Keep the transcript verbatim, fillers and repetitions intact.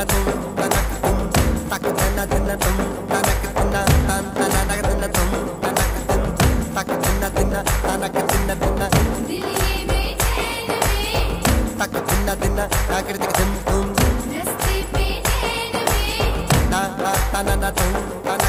तुम तनक तुम तक तना तना तुम तनक तना तन तना तक तना तुम तनक तुम तक तना तना तनक तना तना दिल ये बेचैन में तक तना तना आकर तक तुम तुम रस्ते पे नैन में ता ता तना ना तुम तना